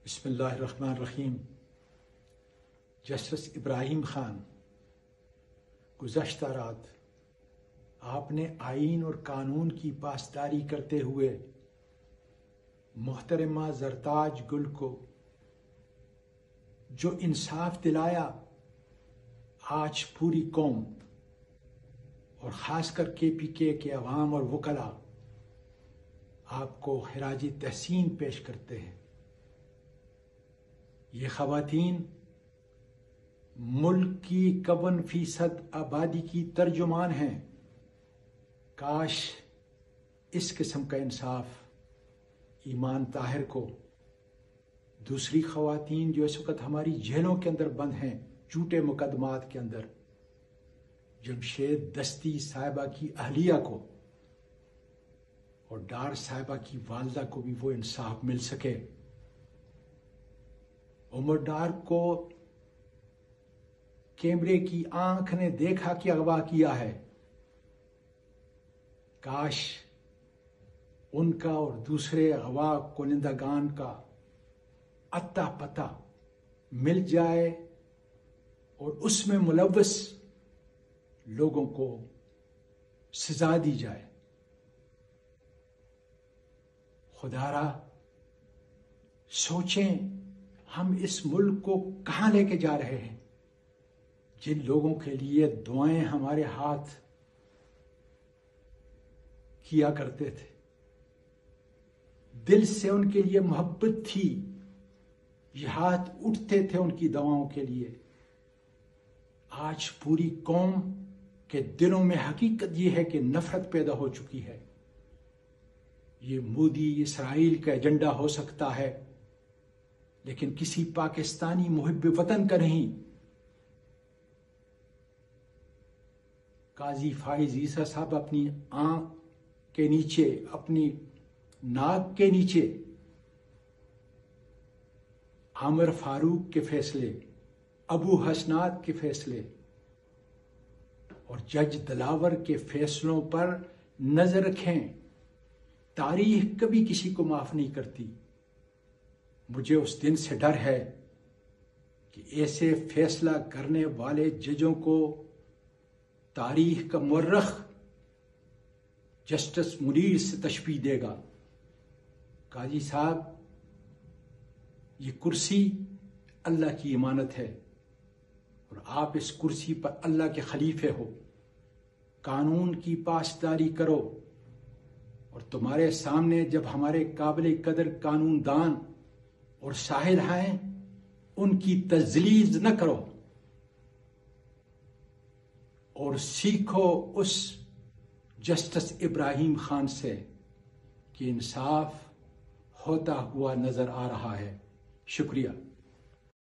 بسم اللہ الرحمن الرحیم۔ جسٹس ابراہیم خان، گزشتہ رات آپ نے آئین اور قانون کی پاسداری کرتے ہوئے محترمہ زرتاج گل کو جو انصاف دلایا، آج پوری قوم اور خاص کر KPK کے عوام اور وکلاء آپ کو خراج تحسین پیش کرتے ہیں۔ یہ خواتین ملک کی 51% آبادی کی ترجمان ہیں۔ کاش اس قسم کا انصاف ایمان طاہر کو، دوسری خواتین جو اس وقت ہماری جیلوں کے اندر بند ہیں جھوٹے مقدمات کے اندر، جمشید دستی صاحبہ کی اہلیہ کو اور ڈار صاحبہ کی والدہ کو بھی وہ انصاف مل سکے۔ عمر ڈار کو کیمرے کی آنکھ نے دیکھا کہ اغوا کیا ہے۔ کاش ان کا اور دوسرے اغوا کنندگان کا اتا پتہ مل جائے اور اس میں ملوث لوگوں کو سزا دی جائے۔ خدا را سوچیں ہم اس ملک کو کہاں لے کے جا رہے ہیں۔ جن لوگوں کے لیے دعائیں ہمارے ہاتھ کیا کرتے تھے، دل سے ان کے لیے محبت تھی، یہ ہاتھ اٹھتے تھے ان کی دعاؤں کے لیے، آج پوری قوم کے دلوں میں حقیقت یہ ہے کہ نفرت پیدا ہو چکی ہے۔ یہ مودی اسرائیل کا ایجنڈا ہو سکتا ہے، لیکن کسی پاکستانی محب وطن کا نہیں۔ قاضی فائز عیسیٰ صاحب اپنی آنکھ کے نیچے، اپنی ناک کے نیچے عامر فاروق کے فیصلے، ابو حسنات کے فیصلے اور جج دلاور کے فیصلوں پر نظر رکھیں۔ تاریخ کبھی کسی کو معاف نہیں کرتی۔ مجھے اس دن سے ڈر ہے کہ ایسے فیصلہ کرنے والے ججوں کو تاریخ کا مورخ جسٹس منیر سے تشبیہ دے گا۔ قاضی صاحب، یہ کرسی اللہ کی امانت ہے اور آپ اس کرسی پر اللہ کے خلیفے ہو۔ قانون کی پاسداری کرو اور تمہارے سامنے جب ہمارے قابل قدر قانون دان اور ساحل ہیں، ان کی تذلیل نہ کرو اور سیکھو اس جسٹس ابراہیم خان سے کہ انصاف ہوتا ہوا نظر آ رہا ہے۔ شکریہ۔